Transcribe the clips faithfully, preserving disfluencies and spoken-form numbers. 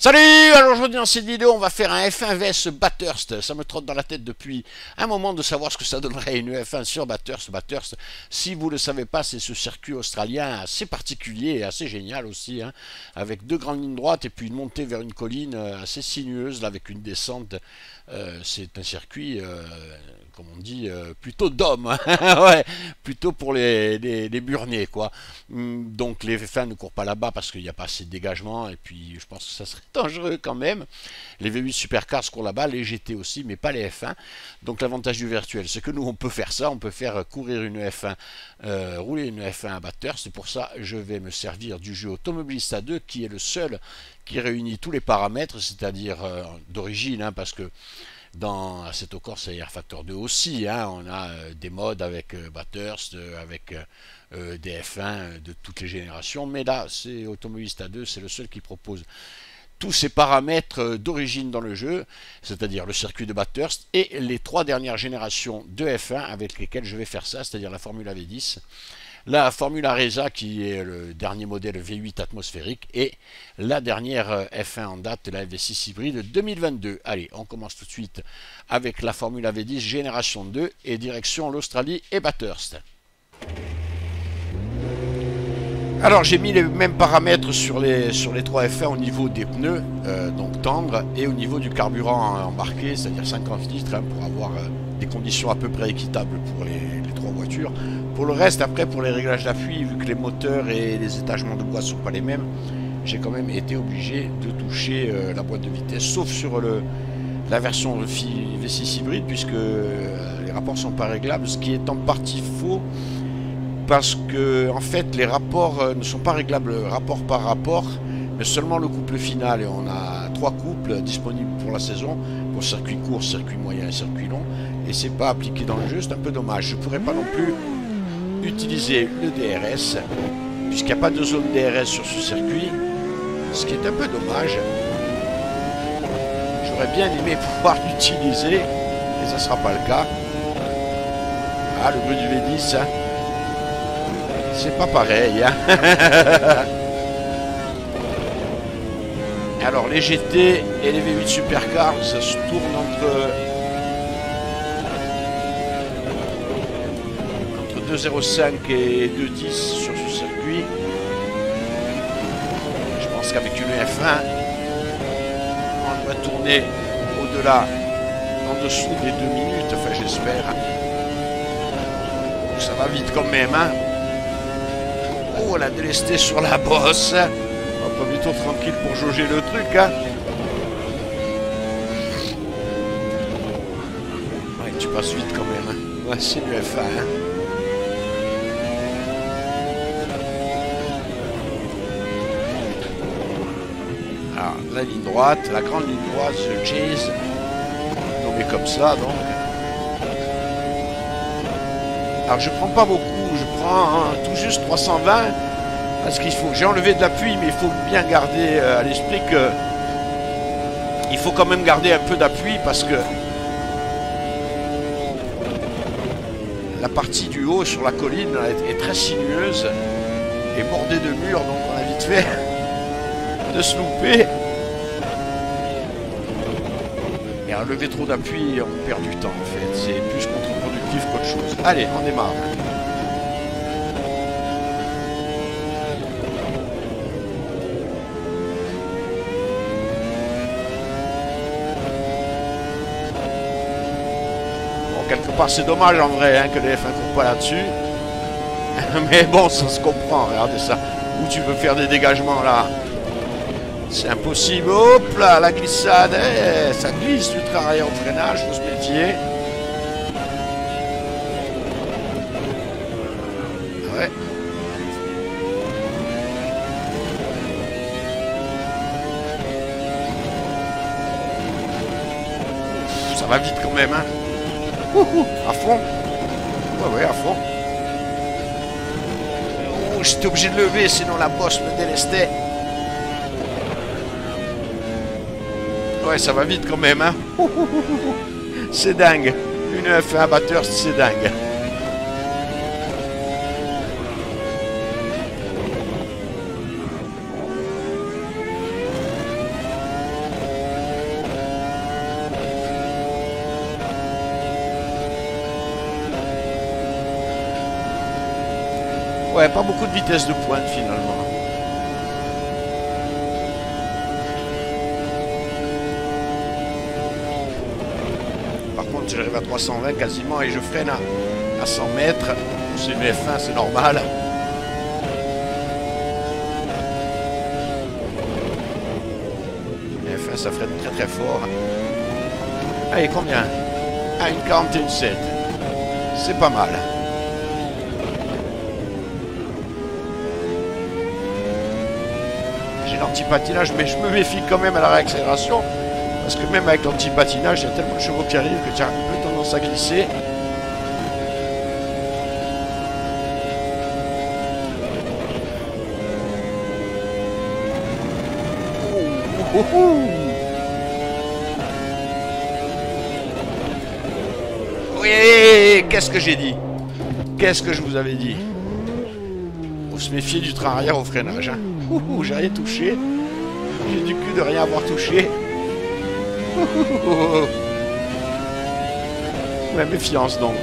Salut! Alors aujourd'hui dans cette vidéo on va faire un F un vs Bathurst. Ça me trotte dans la tête depuis un moment de savoir ce que ça donnerait une F un sur Bathurst. Bathurst, si vous ne le savez pas, c'est ce circuit australien assez particulier et assez génial aussi, hein, avec deux grandes lignes droites et puis une montée vers une colline assez sinueuse là, avec une descente. Euh, c'est un circuit, euh, comme on dit, euh, plutôt d'hommes, ouais, plutôt pour les, les, les burniers, quoi. Donc les F un ne courent pas là-bas parce qu'il n'y a pas assez de dégagement et puis je pense que ça serait dangereux quand même. Les V huit Supercars courent là-bas, les G T aussi, mais pas les F un. Donc l'avantage du virtuel, c'est que nous on peut faire ça, on peut faire courir une F un, euh, rouler une F un à Bathurst. C'est pour ça je vais me servir du jeu Automobilista deux qui est le seul qui réunit tous les paramètres, c'est-à-dire euh, d'origine, hein, parce que dans Assetto Corsa et R Factor deux aussi, hein, on a euh, des modes avec euh, Bathurst, euh, avec euh, des F un de toutes les générations, mais là c'est Automobilista deux, c'est le seul qui propose tous ces paramètres d'origine dans le jeu, c'est-à-dire le circuit de Bathurst et les trois dernières générations de F un avec lesquelles je vais faire ça, c'est-à-dire la Formula V dix, la Formula Resa qui est le dernier modèle V huit atmosphérique et la dernière F un en date, la V six hybride deux mille vingt-deux. Allez, on commence tout de suite avec la Formula V dix génération deux et direction l'Australie et Bathurst. Alors j'ai mis les mêmes paramètres sur les, sur les trois F un au niveau des pneus, euh, donc tendres, et au niveau du carburant embarqué, c'est-à-dire cinquante litres, hein, pour avoir euh, des conditions à peu près équitables pour les, les trois voitures. Pour le reste, après, pour les réglages d'appui, vu que les moteurs et les étagements de bois ne sont pas les mêmes, j'ai quand même été obligé de toucher euh, la boîte de vitesse, sauf sur le, la version V six hybride, puisque euh, les rapports ne sont pas réglables, ce qui est en partie faux, parce que en fait les rapports euh, ne sont pas réglables rapport par rapport, mais seulement le couple final, et on a trois couples disponibles pour la saison, pour circuit court, circuit moyen et circuit long, et c'est pas appliqué dans le jeu, c'est un peu dommage. Je pourrais pas non plus utiliser le D R S, puisqu'il n'y a pas de zone D R S sur ce circuit, ce qui est un peu dommage. J'aurais bien aimé pouvoir l'utiliser, et ça ne sera pas le cas. Ah, le bleu du V dix, hein. C'est pas pareil, hein. Alors les G T et les V huit Supercars, ça se tourne entre entre deux zéro cinq et deux dix sur ce circuit. Je pense qu'avec une F un, on va tourner au-delà, en dessous des deux minutes, enfin j'espère. Donc ça va vite quand même, hein. Oh, elle a délesté sur la bosse. Un premier tour tranquille pour jauger le truc, hein. Ouais, tu passes vite quand même, hein. Ouais, c'est du F un, hein. Alors, la ligne droite, la grande ligne droite, The Chase, nommé comme ça, donc. Alors, je prends pas beaucoup. Je prends hein, tout juste trois cent vingt parce qu'il faut. J'ai enlevé de l'appui, mais il faut bien garder euh, à l'esprit que il faut quand même garder un peu d'appui parce que la partie du haut sur la colline est, est très sinueuse et bordée de murs, donc on a vite fait de se louper. Et à lever trop d'appui, on perd du temps en fait. C'est plus contre-productif qu'autre chose. Allez, on démarre. Quelque part c'est dommage en vrai hein, que les F un ne courent pas là-dessus. Mais bon, ça se comprend, regardez ça. Où tu veux faire des dégagements là, c'est impossible. Hop là, la glissade, eh, ça glisse du travail au freinage, faut se méfier. Ouais. Ça va vite quand même, hein. Ouhou, à fond. Ouais, ouais, à fond. Oh, j'étais obligé de lever, sinon la bosse me délestait. Ouais, ça va vite quand même, hein. C'est dingue. Une F un à Bathurst, c'est dingue. Ouais, pas beaucoup de vitesse de pointe finalement. Par contre, j'arrive à trois cent vingt quasiment et je freine à, à cent mètres. C'est une F un, c'est normal. Une F un, ça freine très très fort. Allez, combien? Ah, une quarante et un sept. C'est pas mal. J'ai l'anti-patinage, mais je me méfie quand même à la réaccélération. Parce que même avec l'anti-patinage, il y a tellement de chevaux qui arrivent que tu as un peu tendance à glisser. Oh, oh, oh. Oui, qu'est-ce que j'ai dit? Qu'est-ce que je vous avais dit? Faut se méfier du train arrière au freinage. Hein. Ouh, ouh, j'ai rien touché. J'ai du cul de rien avoir touché. Ouh, ouh, ouh. Ouais, méfiance donc.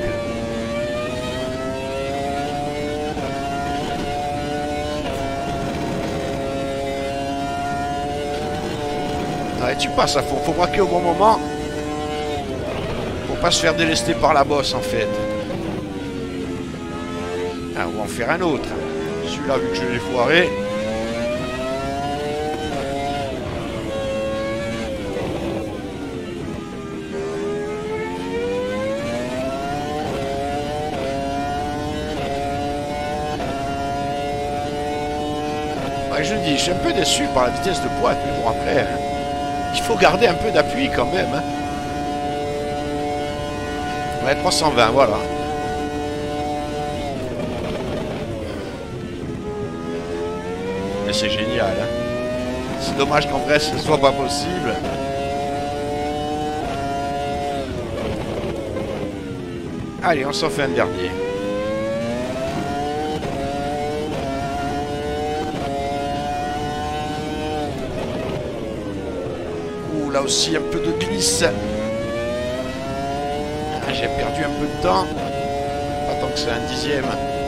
Ouais, tu passes à fond. Faut braquer au bon moment. Faut pas se faire délester par la bosse en fait. Ah, on va en faire un autre. Celui-là, vu que je l'ai foiré. Ouais, je dis, je suis un peu déçu par la vitesse de pointe, mais bon, après, hein, il faut garder un peu d'appui quand même. Hein. Ouais, trois cent vingt, voilà. Mais c'est génial. Hein. C'est dommage qu'en vrai ce ne soit pas possible. Allez, on s'en fait un dernier. Ouh, là aussi un peu de glisse. Ah, j'ai perdu un peu de temps. Pas tant que c'est un dixième.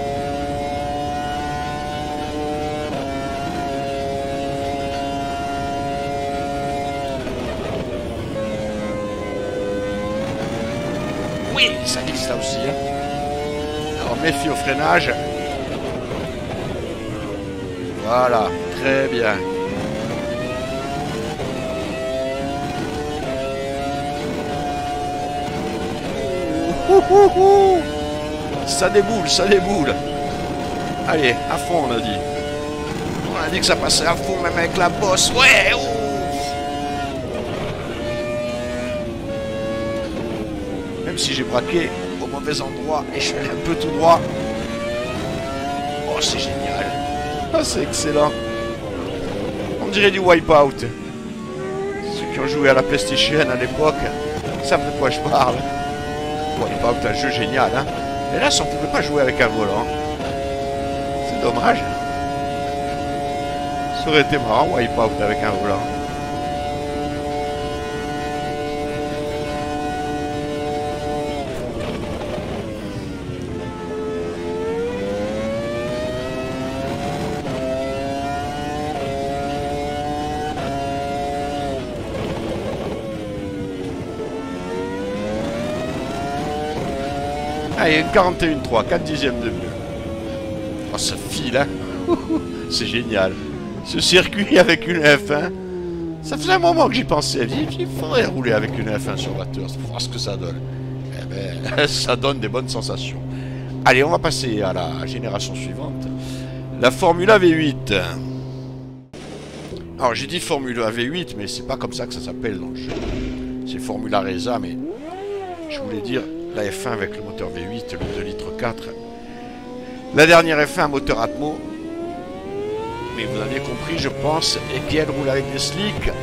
Oui, ça glisse là aussi. Hein. Alors méfie au freinage. Voilà, très bien. Ouh, ouh, ouh. Ça déboule, ça déboule. Allez, à fond on a dit. On a dit que ça passait à fond même avec la bosse. Ouais, ouh. Même si j'ai braqué au mauvais endroit et je suis allé un peu tout droit. Oh, c'est génial. Ah, c'est excellent. On dirait du Wipeout. Ceux qui ont joué à la PlayStation à l'époque savent de quoi je parle. Wipeout, un jeu génial. Hein. Et là, on ne pouvait pas jouer avec un volant. C'est dommage. Ça aurait été marrant, Wipeout avec un volant. Allez, quarante et un trois, quatre dixièmes de mieux. Oh, ça file, hein. C'est génial. Ce circuit avec une F un. Ça faisait un moment que j'y pensais. Il faudrait rouler avec une F un sur Bathurst pour voir ce que ça donne. Eh ben, ça donne des bonnes sensations. Allez, on va passer à la génération suivante. La Formula V huit. Alors, j'ai dit Formula V huit, mais c'est pas comme ça que ça s'appelle dans le jeu. C'est Formula Reza, mais je voulais dire la F un avec le moteur V huit, le deux litres quatre. La dernière F un, moteur Atmo. Mais vous avez compris, je pense, et qu'elle roule avec des slicks.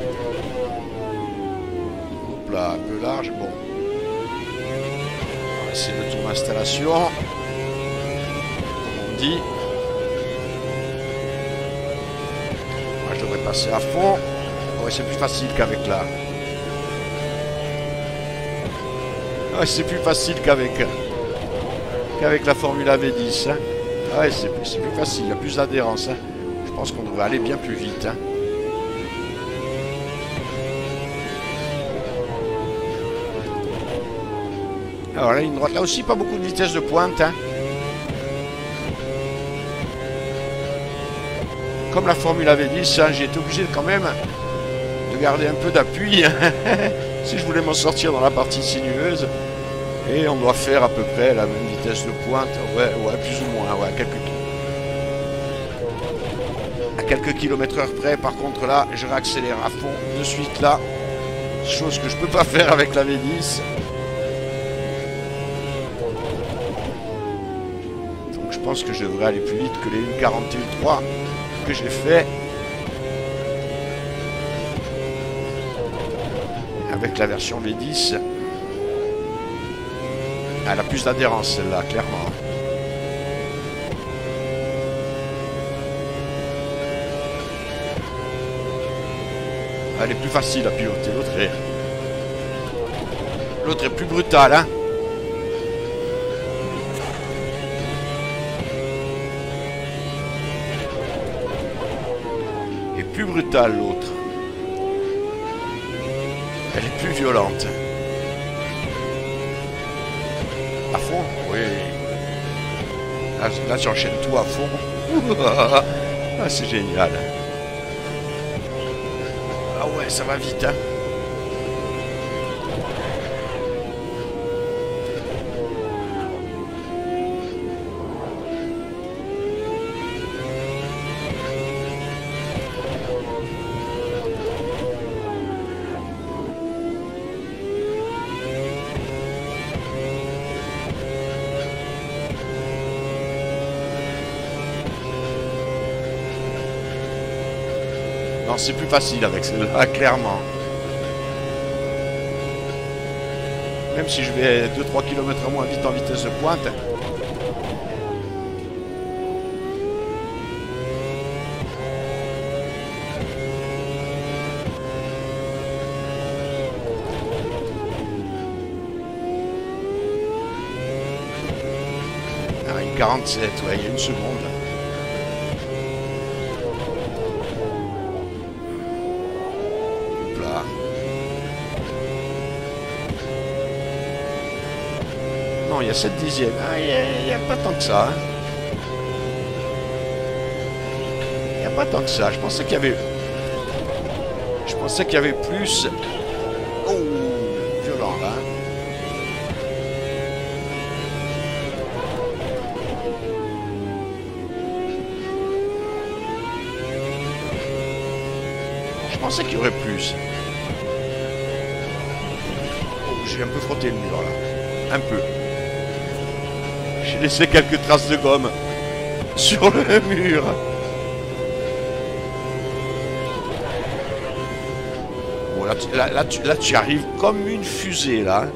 Hop là, un peu large, bon. c'est le tour d'installation, comme on dit. Moi je devrais passer à fond. Ouais, c'est plus facile qu'avec là. Ouais, c'est plus facile qu'avec qu'avec la Formula V dix. Hein. Ouais, c'est plus, plus facile, il y a plus d'adhérence. Hein. Je pense qu'on devrait aller bien plus vite. Hein. Alors la ligne droite, là aussi pas beaucoup de vitesse de pointe. Hein. Comme la Formula V dix, hein, j'ai été obligé quand même de garder un peu d'appui si je voulais m'en sortir dans la partie sinueuse. Et on doit faire à peu près la même vitesse de pointe. Ouais, ouais, plus ou moins, ouais, quelques à quelques kilomètres heure près. Par contre là, je réaccélère à fond de suite là. Chose que je peux pas faire avec la V dix. Je pense que je devrais aller plus vite que les une quarante et un trois que j'ai fait avec la version V dix. Elle a plus d'adhérence celle-là, clairement. Elle est plus facile à piloter, l'autre est... L'autre est plus brutale, hein. Plus brutale l'autre. Elle est plus violente. À fond, oui. Là, là j'enchaîne tout à fond. Ah, c'est génial. Ah ouais, ça va vite, hein. Non, c'est plus facile avec celle-là, clairement. Même si je vais deux trois kilomètres à moins vite en vitesse de pointe. Ah, une quarante-sept, ouais, il y a une seconde. Non, il y a sept dixièmes. Ah, il n'y a, a pas tant que ça. Hein. Il n'y a pas tant que ça. Je pensais qu'il y avait... Je pensais qu'il y avait plus... Oh, violent, là. Je pensais qu'il y aurait plus. Oh, j'ai un peu frotté le mur, là. Un peu. J'ai laissé quelques traces de gomme sur le mur. Bon, là, tu, là, là, tu, là, tu arrives comme une fusée, là.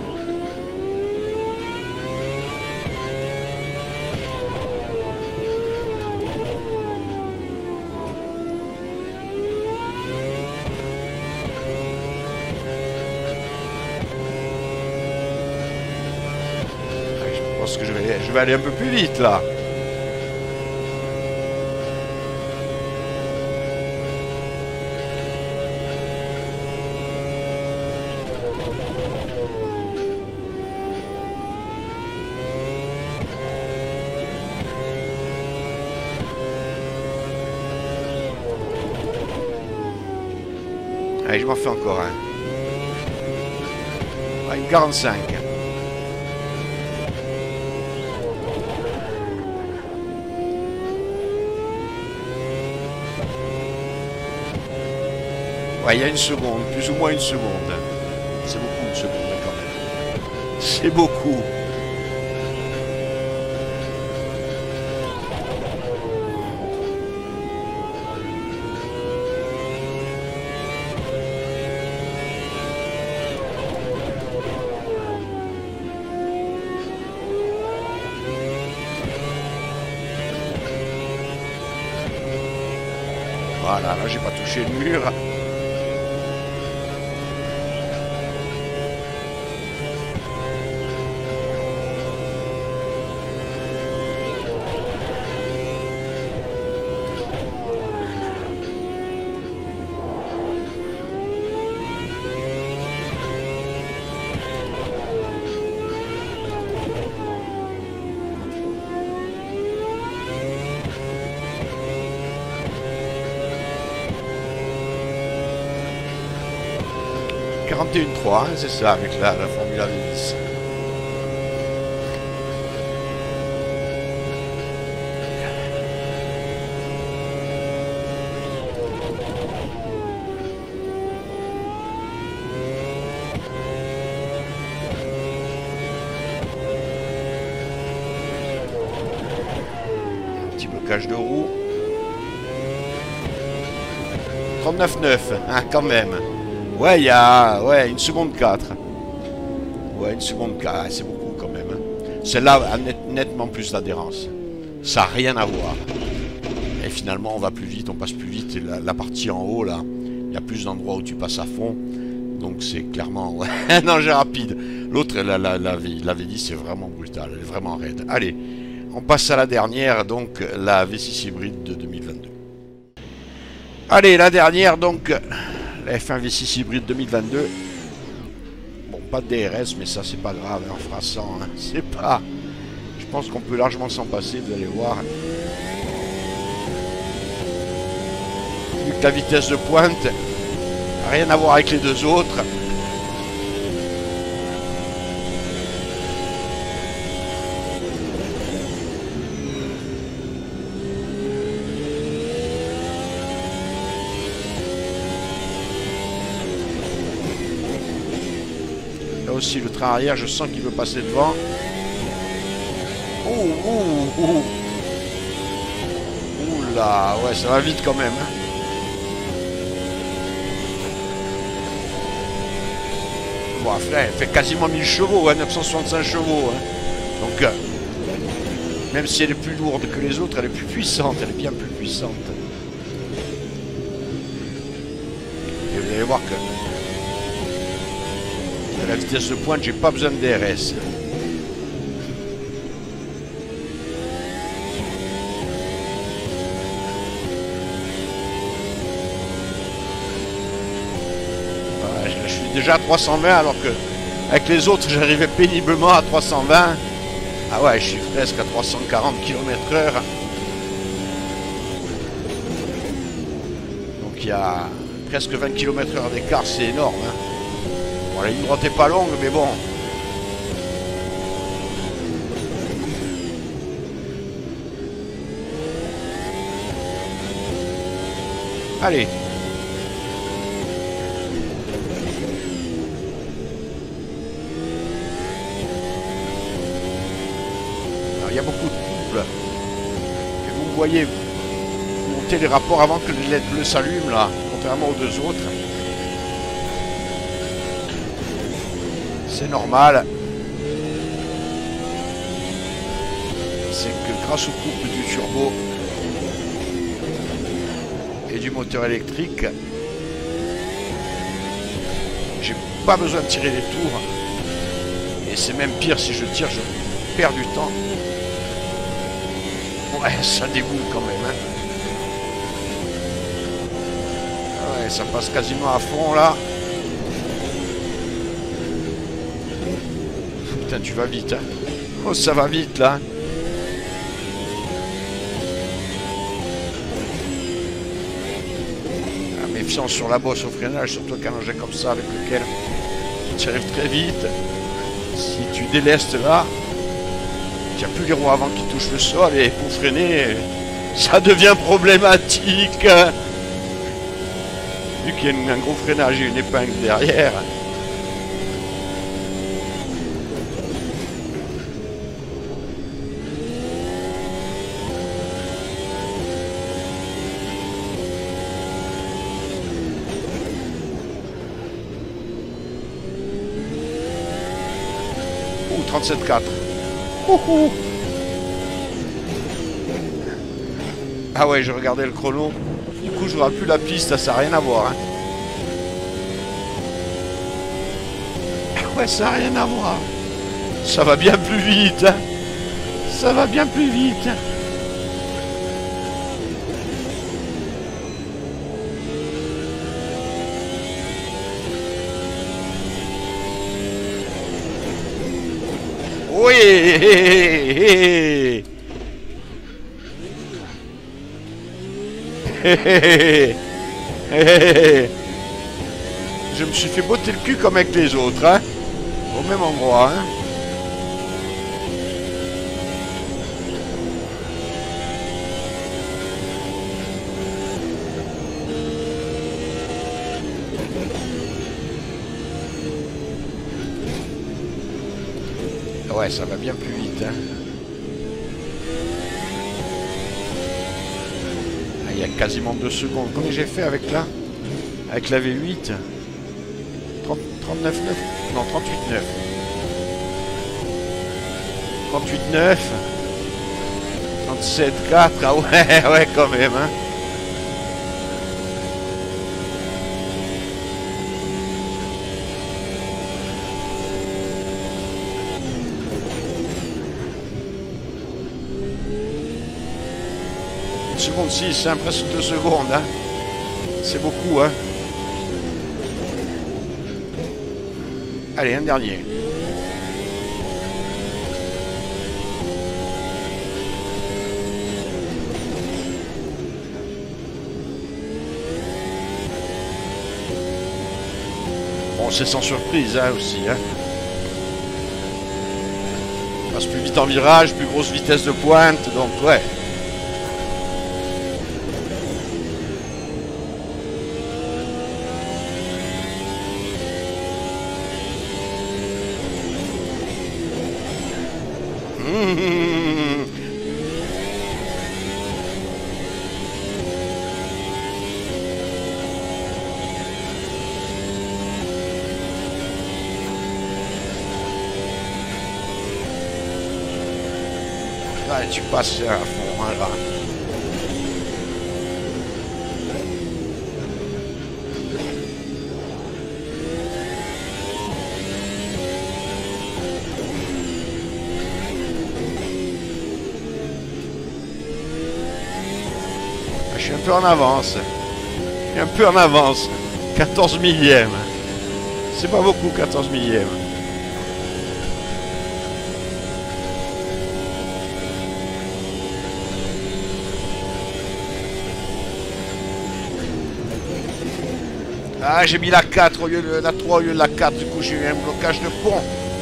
Je pense que je vais, je vais aller un peu plus vite là. Allez, je m'en fais encore un. Ah, une quarante-cinq. Ouais, il y a une seconde, plus ou moins une seconde. C'est beaucoup une seconde quand même. C'est beaucoup. Voilà, là j'ai pas touché le mur. quarante et un trois, hein, c'est ça, avec la, la Formula V dix. Un petit blocage de roue. trente-neuf neuf, hein, quand même. Ouais, il y a ouais, une seconde quatre. Ouais, une seconde quatre, c'est beaucoup quand même. Hein. Celle-là a net, nettement plus d'adhérence. Ça n'a rien à voir. Et finalement, on va plus vite, on passe plus vite. Et la, la partie en haut, là, il y a plus d'endroits où tu passes à fond. Donc c'est clairement ouais, un engin rapide. L'autre, la, la, la, la V dix, c'est vraiment brutal. Elle est vraiment raide. Allez, on passe à la dernière, donc la V six hybride de deux mille vingt-deux. Allez, la dernière, donc... La F un V six hybride deux mille vingt-deux. Bon, pas de D R S, mais ça, c'est pas grave. On fera cent. Hein. C'est pas... Je pense qu'on peut largement s'en passer, vous allez voir. Vu que la vitesse de pointe n'a rien à voir avec les deux autres. Aussi le train arrière, je sens qu'il veut passer devant. Ouh, ouh, ouh. Ouh là, ouais, ça va vite quand même. Hein. Bon, frère, elle fait quasiment mille chevaux, hein, neuf cent soixante-cinq chevaux. Hein. Donc, euh, même si elle est plus lourde que les autres, elle est plus puissante, elle est bien plus puissante. Et vous allez voir que à la vitesse de pointe, j'ai pas besoin de D R S. Voilà, je, je suis déjà à trois cent vingt alors que avec les autres j'arrivais péniblement à trois cent vingt. Ah ouais, je suis presque à trois cent quarante kilomètres heure. Donc il y a presque vingt kilomètres heure d'écart, c'est énorme. Hein. Bon, la ligne droite n'est pas longue, mais bon. Allez. Alors, il y a beaucoup de couples. Et vous voyez, vous montez les rapports avant que les L E D bleus s'allument, là, contrairement aux deux autres. C'est normal. C'est que grâce au couple du turbo et du moteur électrique, j'ai pas besoin de tirer les tours. Et c'est même pire, si je tire, je perds du temps. Ouais, ça déboule quand même. Hein. Ouais, ça passe quasiment à fond là. Putain, tu vas vite. Hein. Oh, ça va vite là. Ah, méfiance sur la bosse au freinage, surtout qu'un engin comme ça avec lequel tu arrives très vite. Si tu délestes là, tu n'as plus les roues avant qui touchent le sol et pour freiner, ça devient problématique. Vu qu'il y a un gros freinage et une épingle derrière. trente-sept quatre. Ouhou. Ah ouais, je regardais le chrono. Du coup, coup, je n'aurai plus la piste, ça n'a rien à voir. Hein. Ouais, ça n'a rien à voir. Ça va bien plus vite. Hein. Ça va bien plus vite. Oui. Je me suis fait botter le cul comme avec les autres, hein. Au même endroit, hein. Ouais, ça va bien plus vite, hein. Ah, il y a quasiment deux secondes. Combien j'ai fait avec la Avec la V huit trente-neuf neuf. Non, trente-huit neuf. trente-huit neuf. trente-sept quatre. Ah ouais, ouais, quand même, hein. Une seconde six, c'est presque deux secondes, hein. C'est beaucoup, hein. Allez, un dernier. Bon, c'est sans surprise, hein, aussi, hein. On passe plus vite en virage, plus grosse vitesse de pointe, donc, ouais. Mmh. Ouais, tu passes à fond, hein, là. Je suis un peu en avance. Je suis un peu en avance. quatorze millième. C'est pas beaucoup, quatorze millième. Ah, j'ai mis la quatre au lieu de la trois au lieu de la quatre. Du coup, j'ai eu un blocage de pont.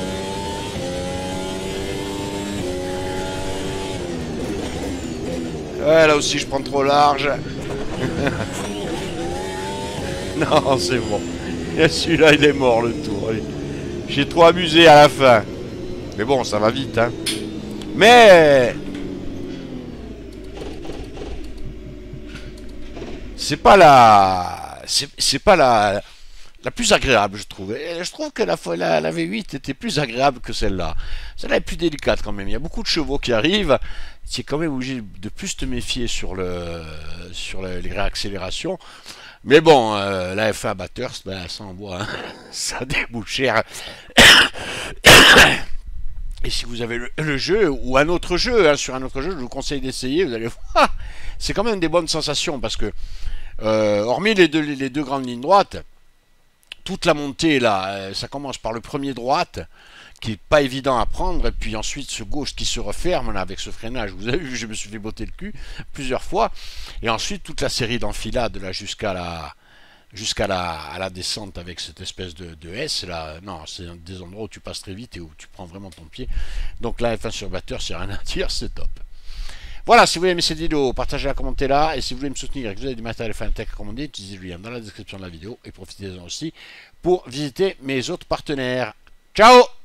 Ouais, là aussi, je prends trop large. Non, c'est bon. Celui-là, il est mort, le tour. J'ai trop amusé à la fin. Mais bon, ça va vite, hein. Mais... c'est pas la... C'est pas la... la plus agréable, je trouve. Et je trouve que la, la, la V huit était plus agréable que celle-là. Celle-là est plus délicate quand même. Il y a beaucoup de chevaux qui arrivent. Tu es quand même obligé de plus te méfier sur, le, sur le, les réaccélérations. Mais bon, euh, la F un Bathurst, ben, ça envoie, hein. Ça débouche cher. Et si vous avez le, le jeu, ou un autre jeu, hein, sur un autre jeu, je vous conseille d'essayer. Vous allez voir, c'est quand même des bonnes sensations parce que, euh, hormis les deux, les deux grandes lignes droites, toute la montée là, ça commence par le premier droite, qui n'est pas évident à prendre, et puis ensuite ce gauche qui se referme là, avec ce freinage. Vous avez vu, je me suis fait botter le cul plusieurs fois, et ensuite toute la série d'enfilades là jusqu'à la jusqu'à la, à la descente avec cette espèce de, de S là. Non, c'est des endroits où tu passes très vite et où tu prends vraiment ton pied. Donc là, F un sur Bathurst, c'est rien à dire, c'est top. Voilà, si vous avez aimé cette vidéo, partagez-la, commentez-la, et si vous voulez me soutenir et que vous avez du matériel F un Tech à commander, utilisez le lien dans la description de la vidéo, et profitez-en aussi pour visiter mes autres partenaires. Ciao!